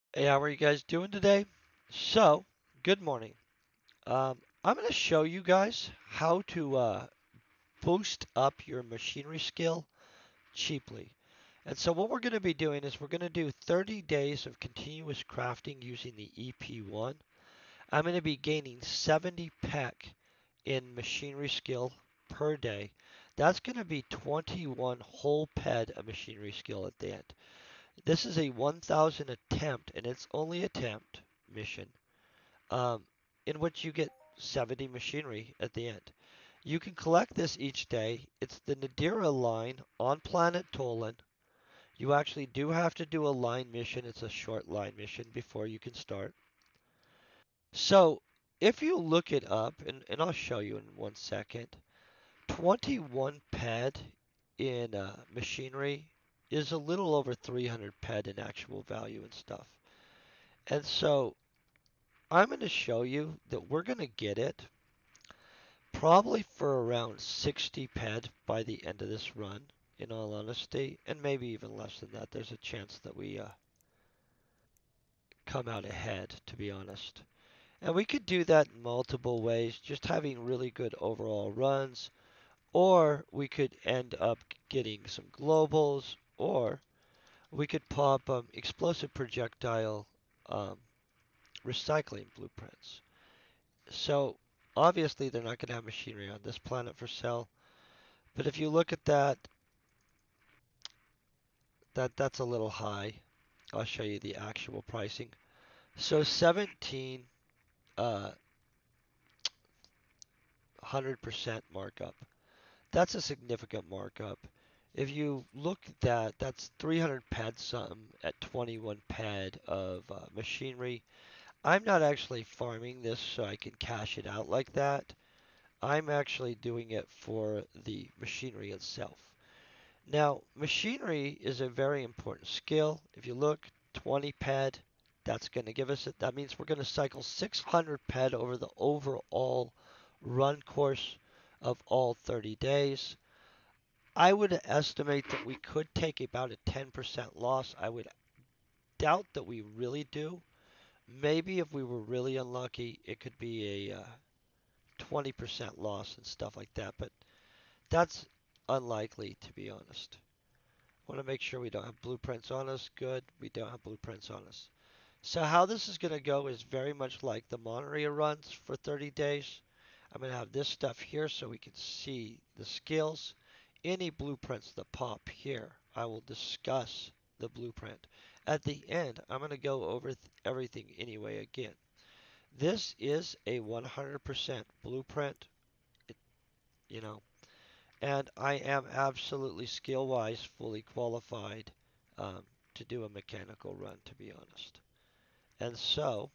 Hey, how are you guys doing today? So, good morning. I'm going to show you guys how to boost up your machinery skill cheaply. And so what we're going to be doing is we're going to do 30 days of continuous crafting using the EP1. I'm going to be gaining 70 PEC in machinery skill per day. That's going to be 21 whole PED of machinery skill at the end. This is a 1000 attempt, and it's only attempt mission, um, in which you get 70 machinery at the end. You can collect this each day. It's the Nadira line on Planet Toulan. You actually do have to do a line mission. It's a short line mission before you can start. So if you look it up, and I'll show you in 1 second, 21 ped in machinery is a little over 300 ped in actual value and stuff. And so I'm going to show you that we're going to get it probably for around 60 ped by the end of this run, in all honesty, and maybe even less than that. There's a chance that we come out ahead, to be honest. And we could do that in multiple ways, just having really good overall runs, or we could end up getting some globals, or we could pop explosive projectile um, recycling blueprints. So obviously they're not going to have machinery on this planet for sale. But if you look at that's a little high. I'll show you the actual pricing. So 17 100% markup. That's a significant markup. If you look at that, that's 300 ped something at 21 ped of machinery. I'm not actually farming this so I can cash it out like that. I'm actually doing it for the machinery itself. Now, machinery is a very important skill. If you look, 20 ped, that's going to give us it. That means we're going to cycle 600 ped over the overall run course of all 30 days. I would estimate that we could take about a 10% loss. I would doubt that we really do. Maybe if we were really unlucky, it could be a 20% loss and stuff like that, but that's unlikely to be honest. Want to make sure we don't have blueprints on us. Good, we don't have blueprints on us. So how this is going to go is very much like the Monterey runs for 30 days. I'm going to have this stuff here so we can see the skills. Any blueprints that pop here, I will discuss the blueprint. At the end, I'm going to go over everything anyway again. This is a 100% blueprint, it, you know, and I am absolutely skill-wise fully qualified um, to do a mechanical run, to be honest. And so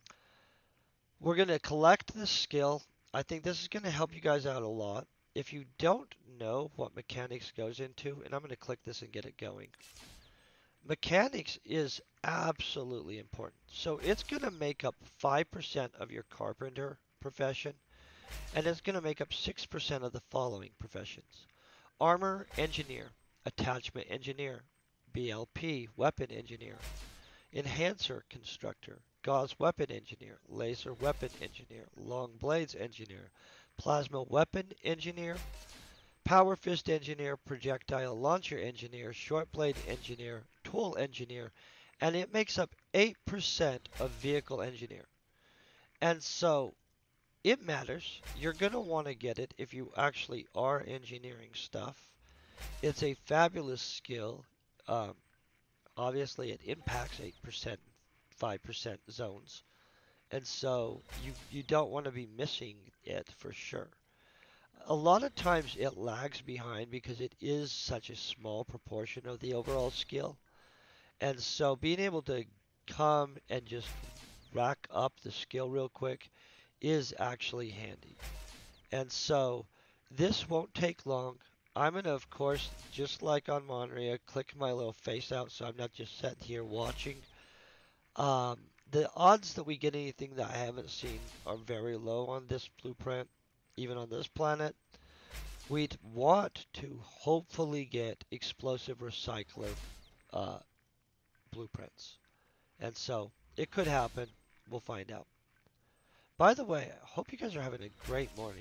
we're going to collect this skill. I think this is going to help you guys out a lot. If you don't know what mechanics goes into, and I'm going to click this and get it going. Mechanics is absolutely important. So it's going to make up 5% of your carpenter profession, and it's going to make up 6% of the following professions: armor engineer, attachment engineer, BLP weapon engineer, enhancer constructor, Gauss weapon engineer, laser weapon engineer, long blades engineer, plasma weapon engineer, Powerfist engineer, projectile launcher engineer, short blade engineer, tool engineer, and it makes up 8% of vehicle engineer. And so it matters. You're going to want to get it if you actually are engineering stuff. It's a fabulous skill. Um, Obviously, it impacts 8%, 5% zones. And so you don't want to be missing it for sure. A lot of times it lags behind because it is such a small proportion of the overall skill. And so being able to come and just rack up the skill real quick is actually handy. And so this won't take long. I'm going to, of course, just like on Monterey, click my little face out so I'm not just sitting here watching. Um, the odds that we get anything that I haven't seen are very low on this blueprint, even on this planet. We'd want to hopefully get explosive recycler uh, blueprints. And so it could happen. We'll find out. By the way, I hope you guys are having a great morning.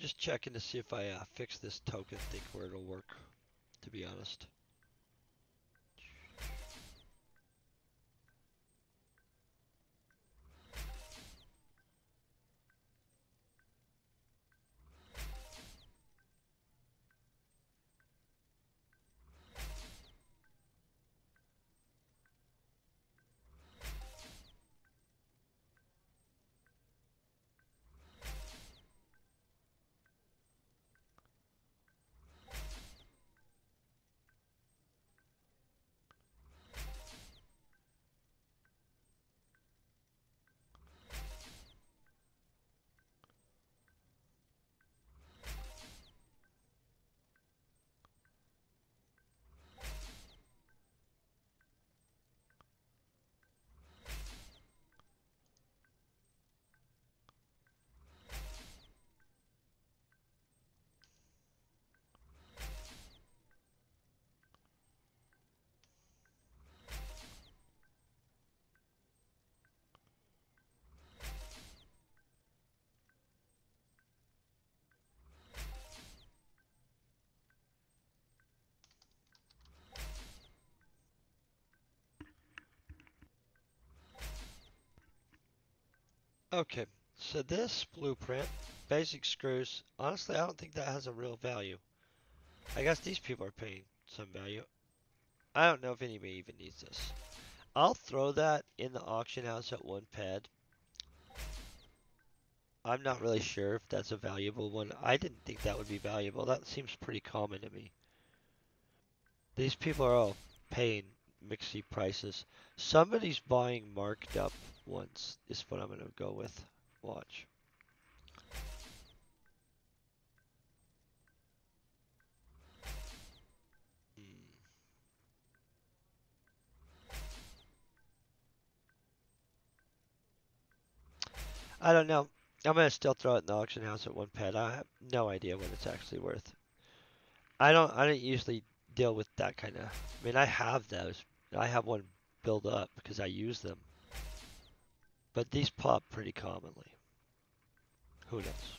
just checking to see if I fix this token thing where it'll work, to be honest. Okay, so this blueprint, basic screws, honestly, I don't think that has a real value. I guess these people are paying some value. I don't know if anybody even needs this. I'll throw that in the auction house at 1 ped. I'm not really sure if that's a valuable one. I didn't think that would be valuable. That seems pretty common to me. These people are all paying mixy prices. Somebody's buying marked up ones, is what I'm going to go with. Watch. Hmm. I don't know. I'm going to still throw it in the auction house at 1 ped. I have no idea what it's actually worth. I don't usually deal with that kind of. I mean, I have those. I have one build up because I use them. But these pop pretty commonly. Who knows?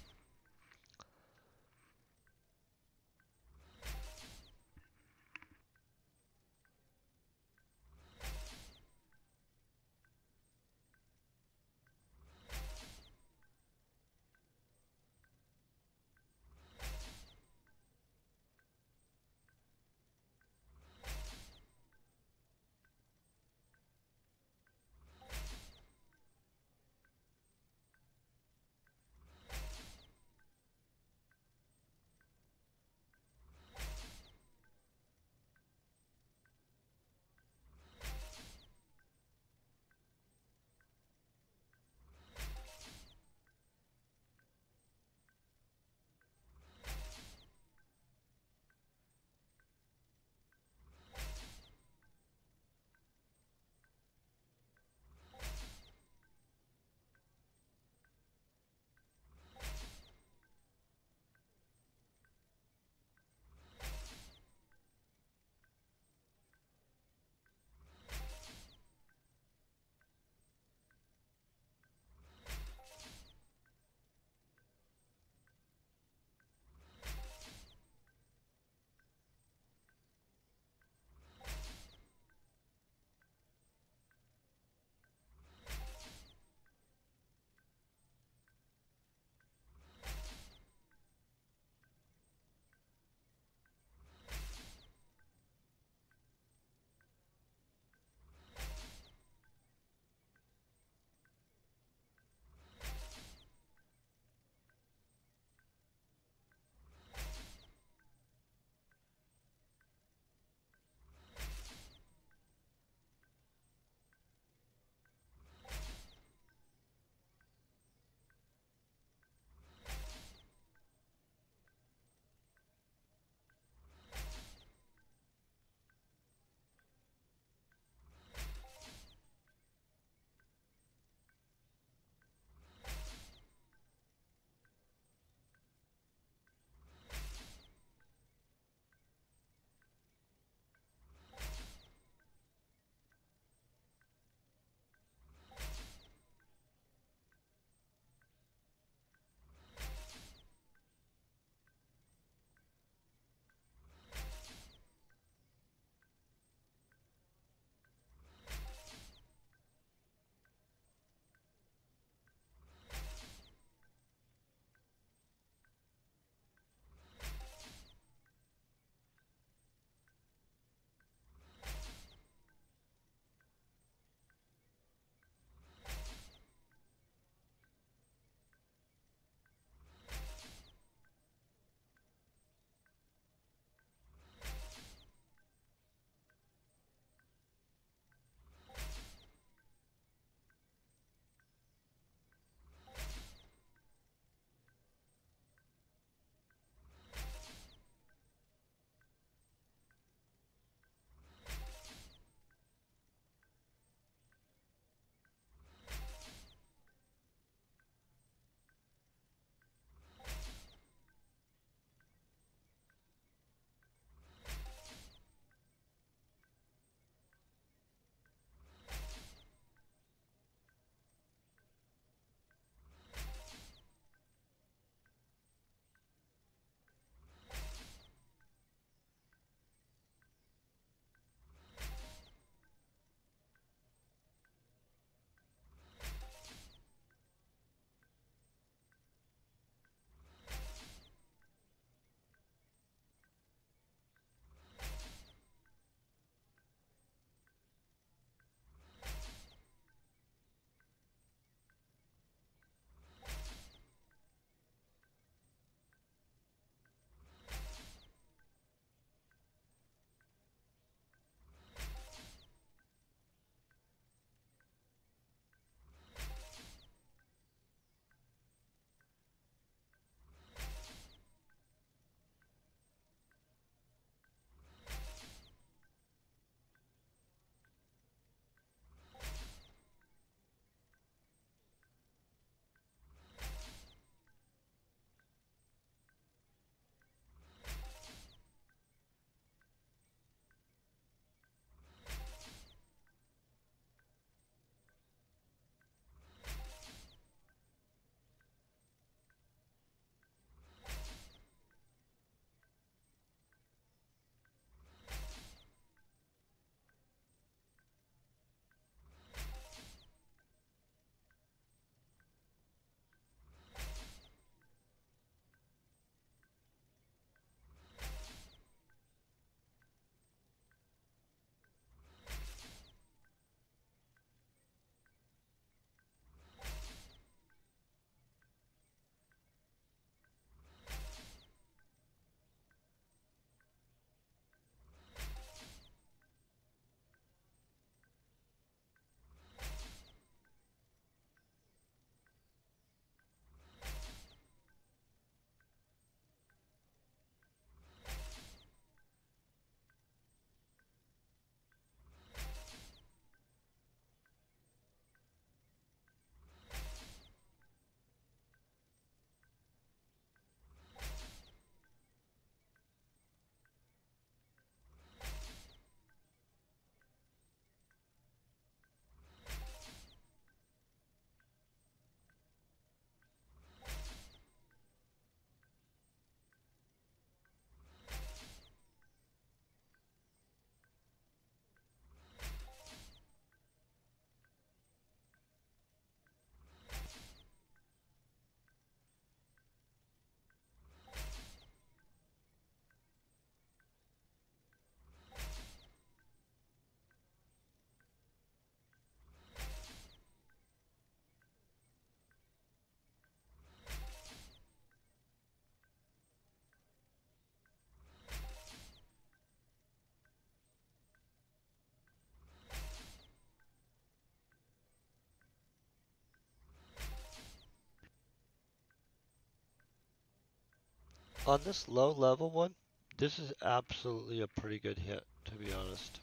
On this low level one, this is absolutely a pretty good hit, to be honest.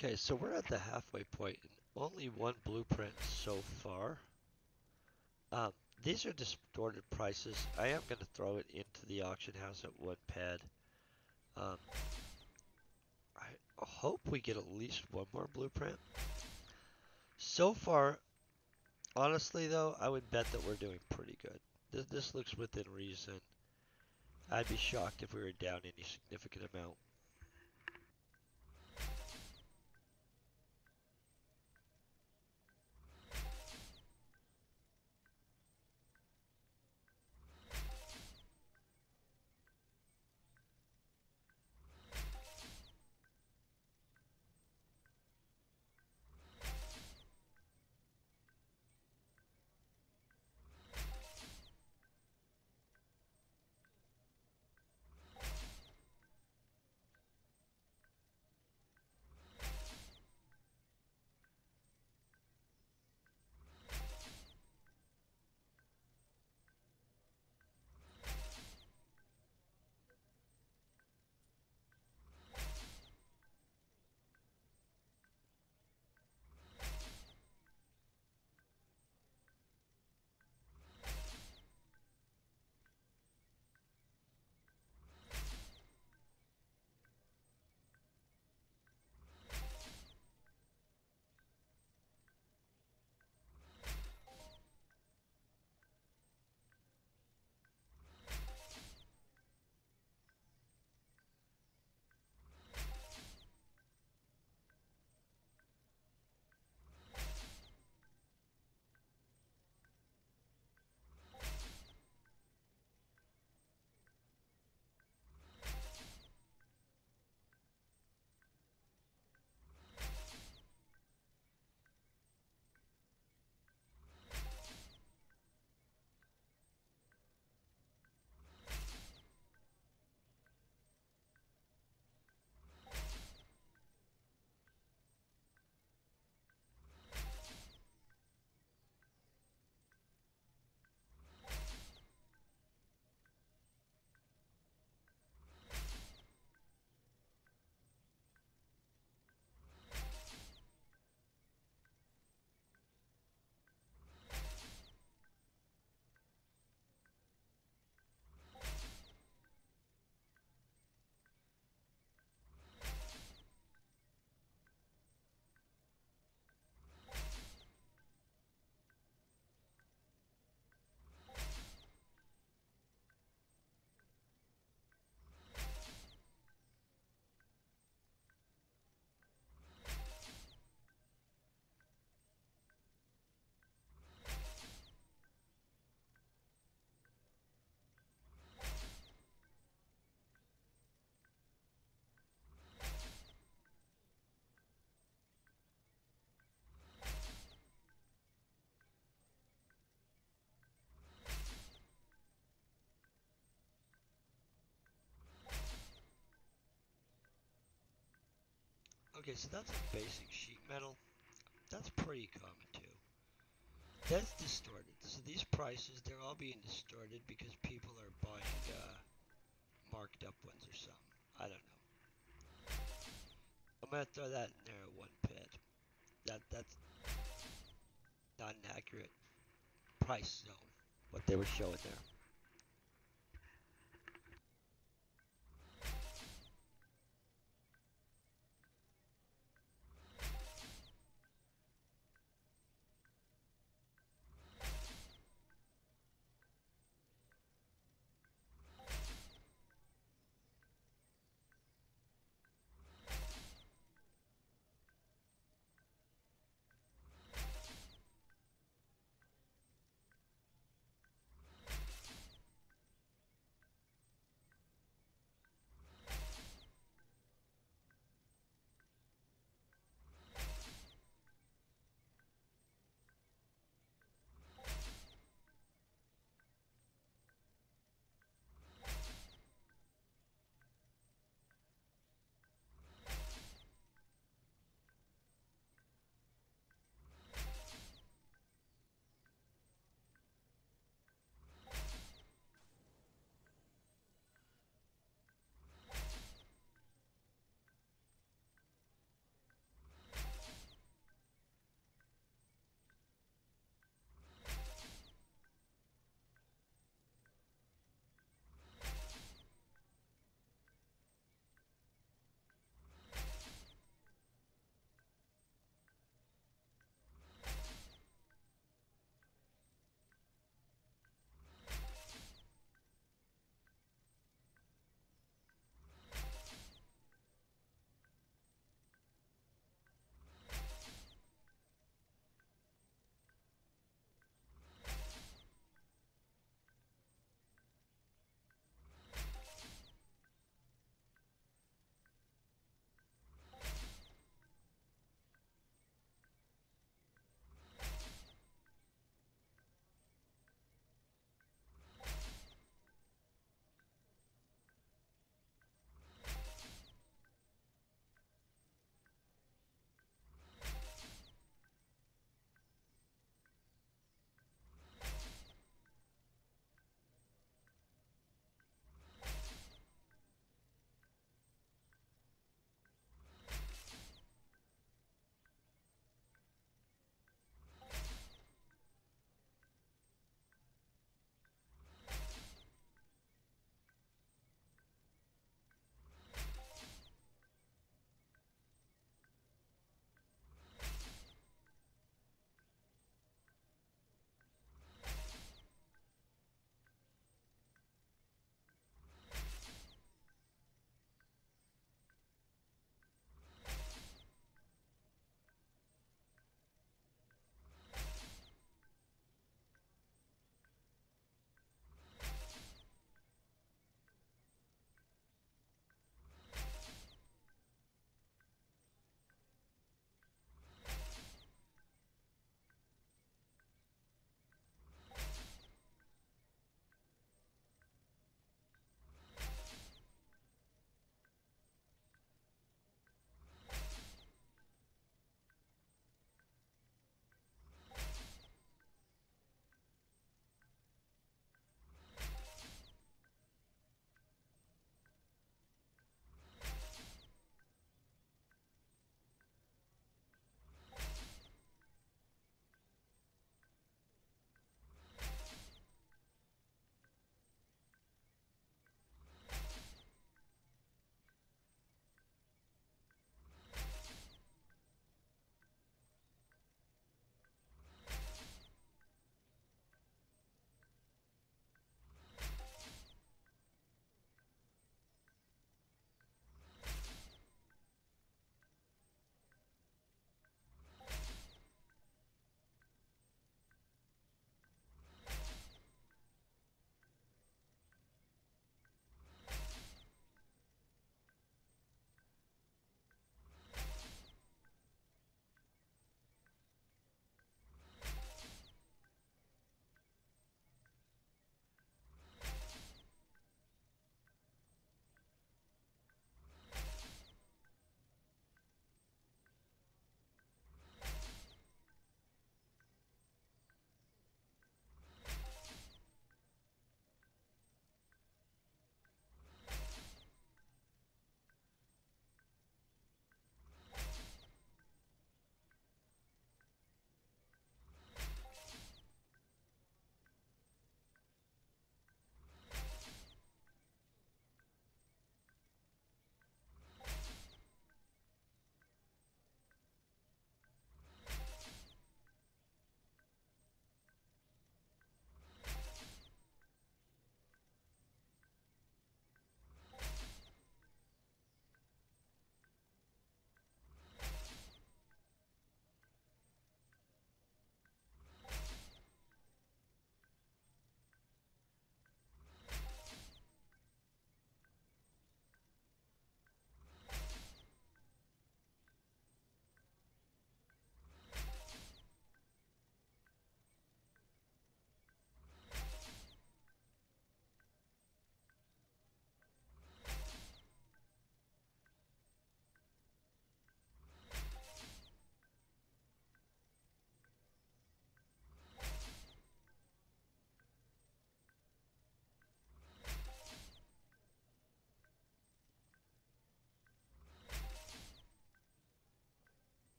Okay, so we're at the halfway point, and only one blueprint so far. Um, these are distorted prices. I am going to throw it into the auction house at one pad. Um, I hope we get at least one more blueprint. So far, honestly though, I would bet that we're doing pretty good. This looks within reason. I'd be shocked if we were down any significant amount. Okay, so that's a basic sheet metal. That's pretty common too. That's distorted. So these prices, they're all being distorted because people are buying marked up ones or something. I don't know. I'm gonna throw that in there at one pit. That's not an accurate price zone. What they were showing there.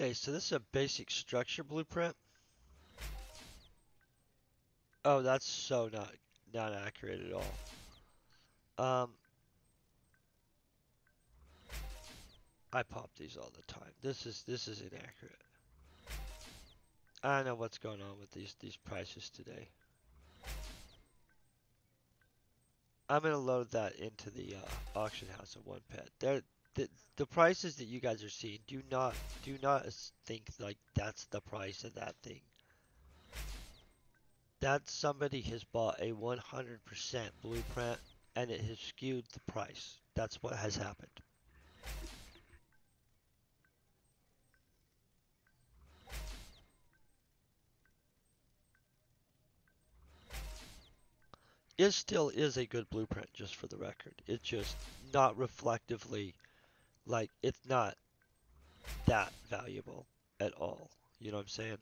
Okay, so this is a basic structure blueprint. Oh, that's so not accurate at all. I pop these all the time. This is inaccurate. I don't know what's going on with these prices today. I'm gonna load that into the auction house at one pet. The prices that you guys are seeing do not think like that's the price of that thing. That somebody has bought a 100% blueprint and it has skewed the price. That's what has happened. It still is a good blueprint, just for the record. It's just not reflectively, like, it's not that valuable at all. You know what I'm saying?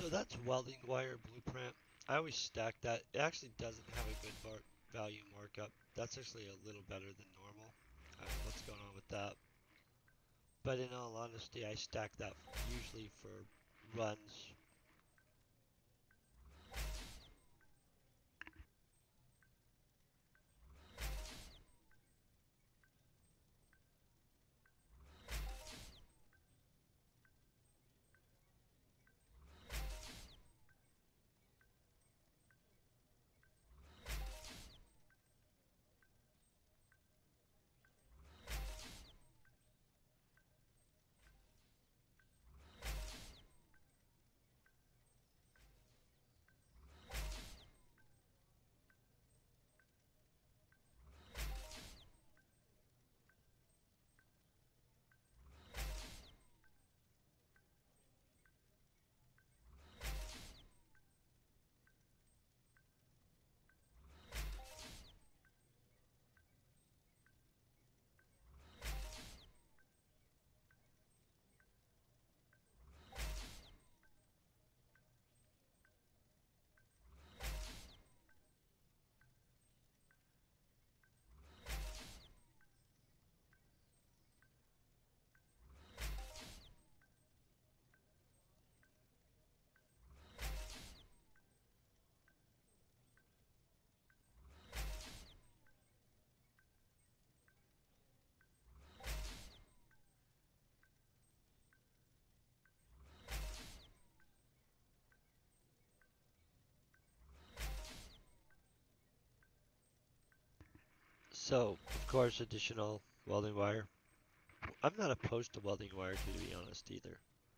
So that's welding wire blueprint. I always stack that. It actually doesn't have a good value markup. That's actually a little better than normal. I don't know what's going on with that. But in all honesty, I stack that usually for runs. So, of course, additional welding wire. I'm not opposed to welding wire, to be honest, either.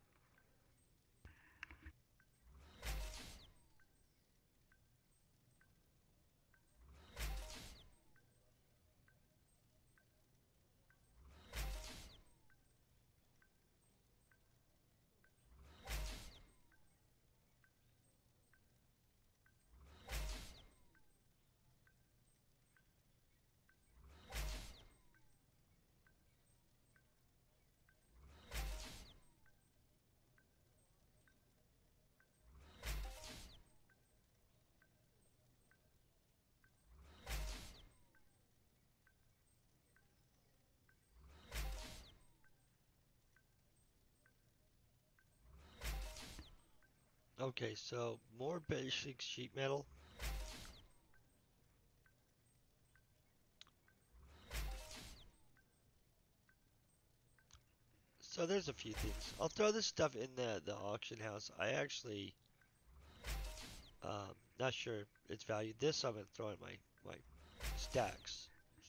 Okay, so more basic sheet metal. So there's a few things. I'll throw this stuff in the auction house. I actually not sure its value. This I'm gonna throw in my stacks.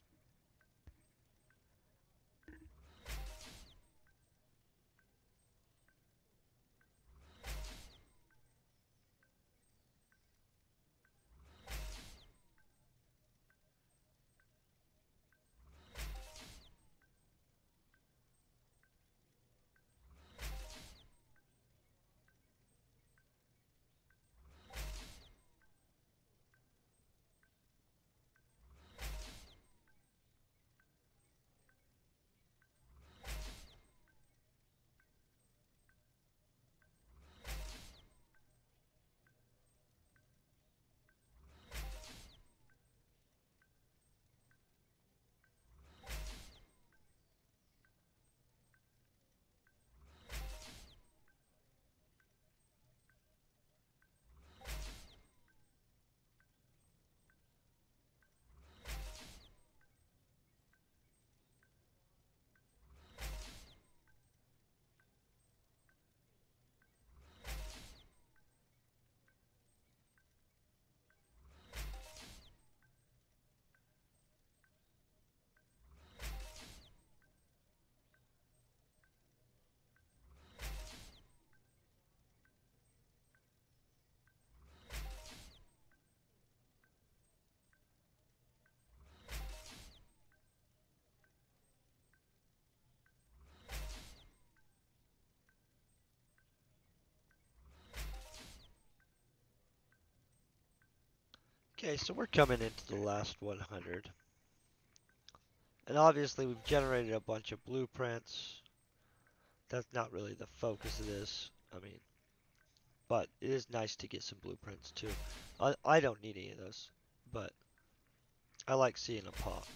Okay, so we're coming into the last 100. And obviously we've generated a bunch of blueprints. That's not really the focus of this. I mean, But it is nice to get some blueprints too. I don't need any of those, but I like seeing them pop.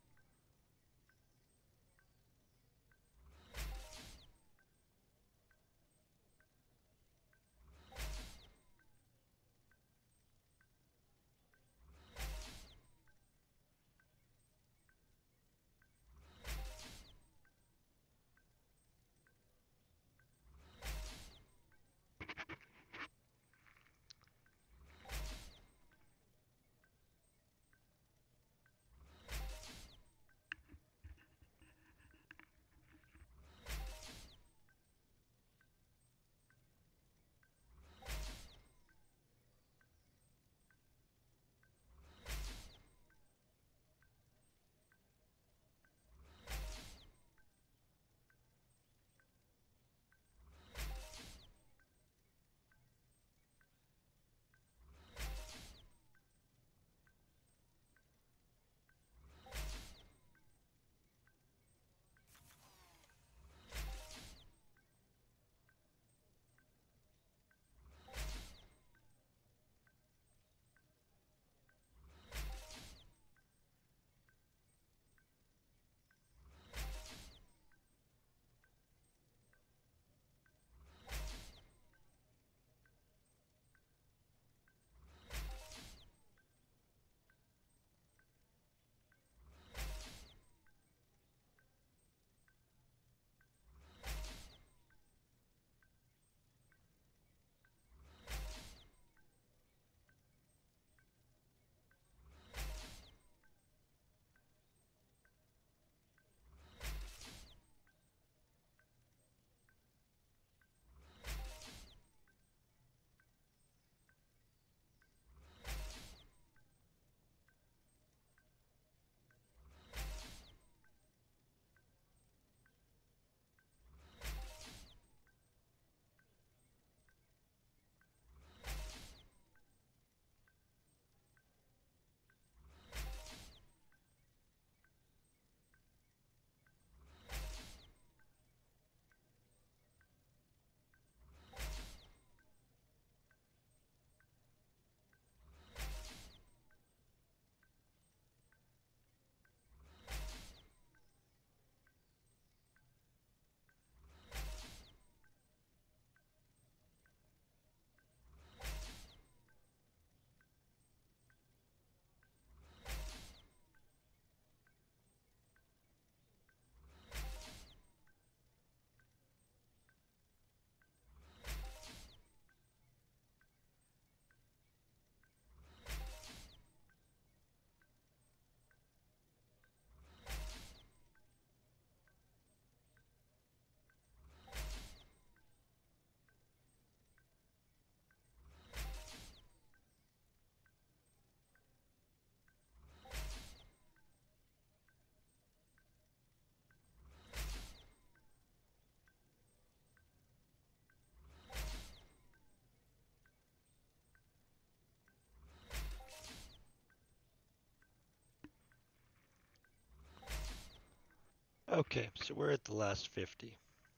Okay, so we're at the last 50.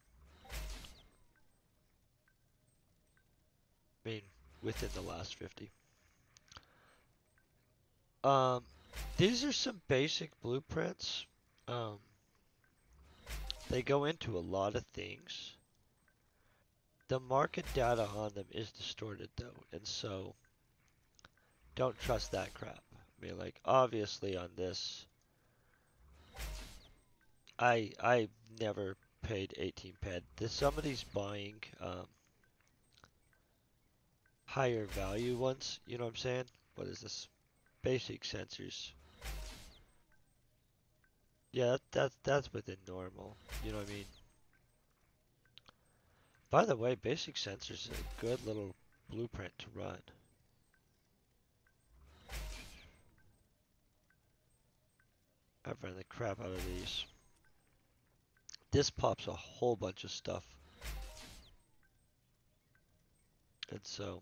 I mean, within the last 50. Um, these are some basic blueprints. Um, they go into a lot of things. The market data on them is distorted though, and so don't trust that crap. I mean, like obviously on this, I never paid 18 ped. This somebody's buying higher value ones. You know what I'm saying? What is this? Basic sensors. Yeah, that's within normal. You know what I mean? By the way, basic sensors is a good little blueprint to run. I've run the crap out of these. This pops a whole bunch of stuff. And so,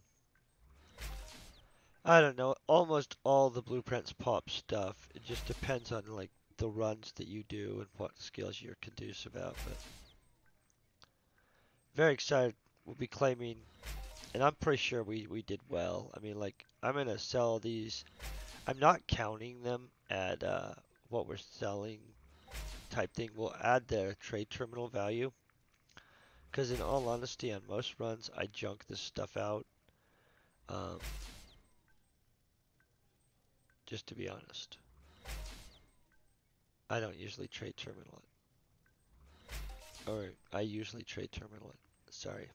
I don't know, almost all the blueprints pop stuff. It just depends on like the runs that you do and what skills you're conducive about. But very excited. We'll be claiming And I'm pretty sure we did well. I mean, like, I'm gonna sell these. I'm not counting them at what we're selling type thing. We'll add the trade terminal value. Because in all honesty, on most runs, I junk this stuff out. Um, just to be honest, I don't usually trade terminal it. Or I usually trade terminal it. Sorry.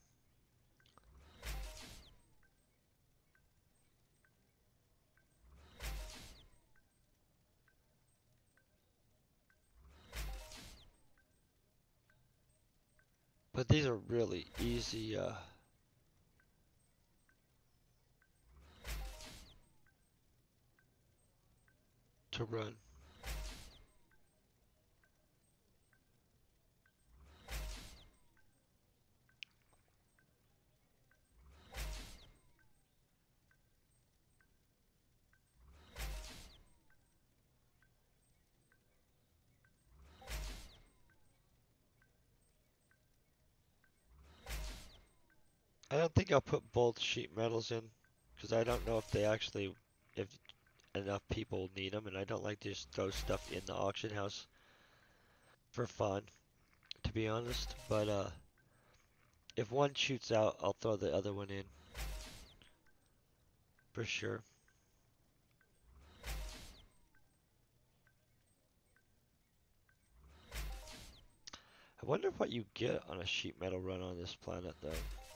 But these are really easy to run. I don't think I'll put both sheet metals in because I don't know if they actually, if enough people need them, and I don't like to just throw stuff in the auction house for fun, to be honest. But if one shoots out, I'll throw the other one in for sure. I wonder what you get on a sheet metal run on this planet, though.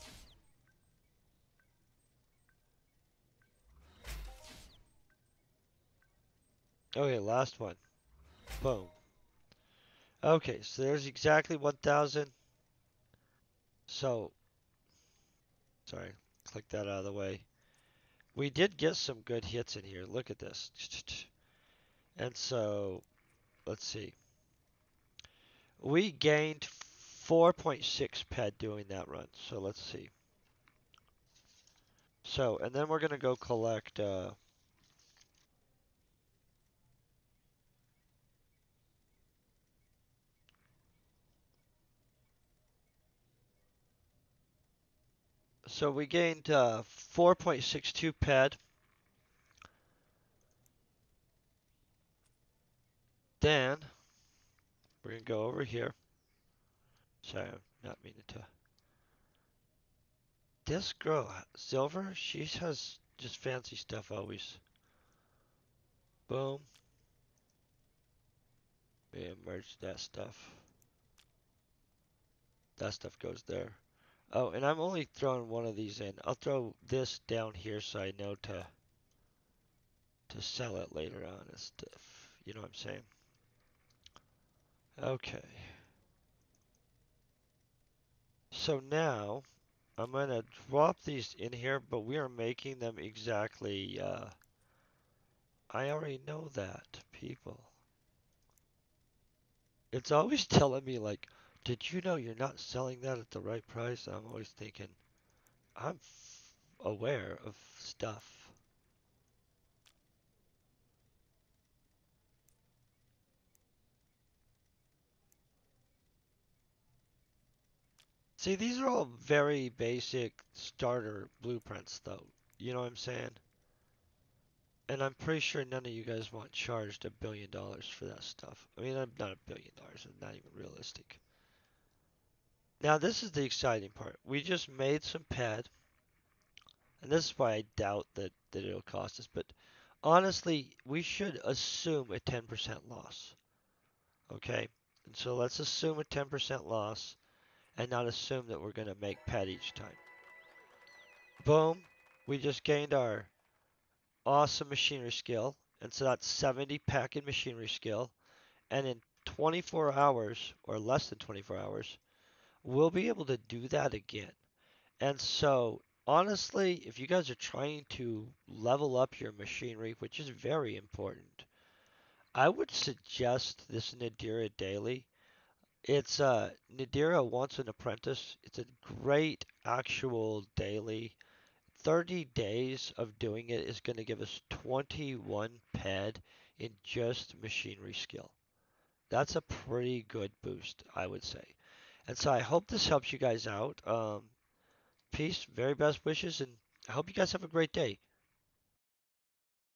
Okay, last one. Boom. Okay, so there's exactly 1,000. So, sorry, click that out of the way. We did get some good hits in here. Look at this. And so, let's see. We gained 4.6 ped doing that run. So let's see. So, and then we're gonna go collect. So we gained 4.62 ped. Then we're gonna go over here. Sorry, I'm not meaning to. This girl, Silver, she has just fancy stuff always. Boom. We merge that stuff. That stuff goes there. Oh, and I'm only throwing one of these in. I'll throw this down here so I know to sell it later on and stuff. You know what I'm saying? Okay. So now I'm gonna drop these in here, but we are making them exactly. I already know that, people. It's always telling me like, did you know you're not selling that at the right price? I'm always thinking, I'm aware of stuff. See, these are all very basic starter blueprints, though. You know what I'm saying? And I'm pretty sure none of you guys want charged $1 billion for that stuff. I mean, I'm not $1 billion. I'm not even realistic. Now, this is the exciting part. We just made some pad, and this is why I doubt that it'll cost us. But honestly, we should assume a 10% loss. Okay? And so let's assume a 10% loss and not assume that we're going to make pad each time. Boom. We just gained our awesome machinery skill. And so that's 70 packet machinery skill. And in 24 hours, or less than 24 hours, we'll be able to do that again. And so, honestly, if you guys are trying to level up your machinery, which is very important, I would suggest this Nadira daily. It's Nadira Wants an Apprentice. It's a great actual daily. 30 days of doing it is going to give us 21 ped in just machinery skill. That's a pretty good boost, I would say. And so I hope this helps you guys out. peace, very best wishes, and I hope you guys have a great day.